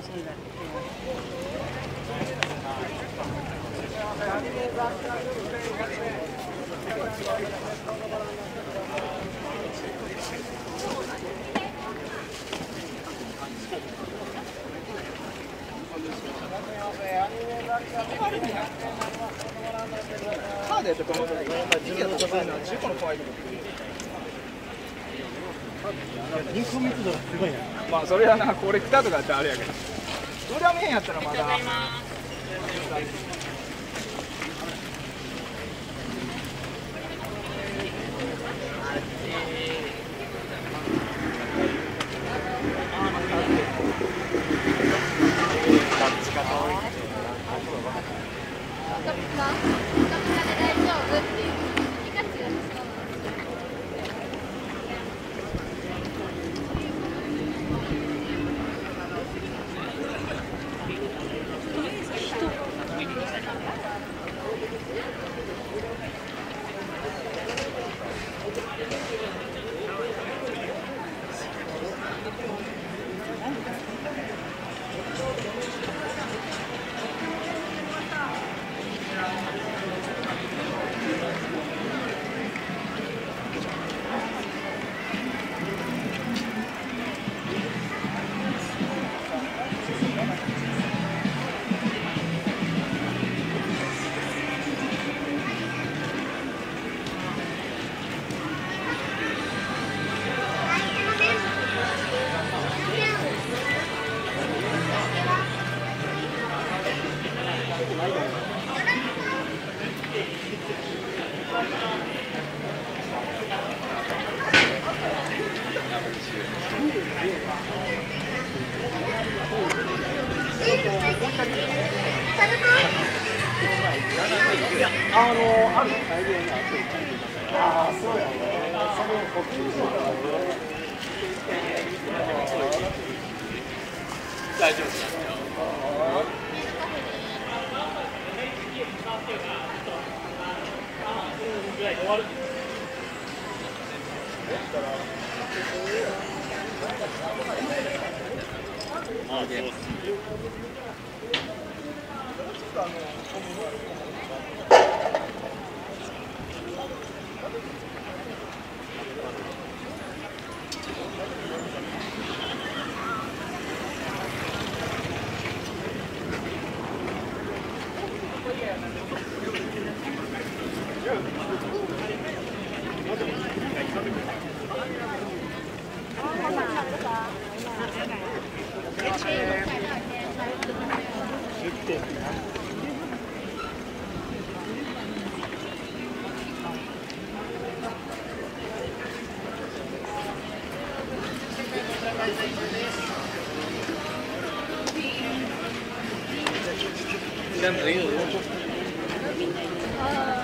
カードやってこの時期だとそういうのは中古の怖いとこって人口密度がすごいな。 まあそれはなコレクターとかやったらあれやけど裏面やったらまだある大量にあって、ああ、そうやね。それをこっちに大丈夫ですよ。終わる。あ、そうです。 全部いいよ。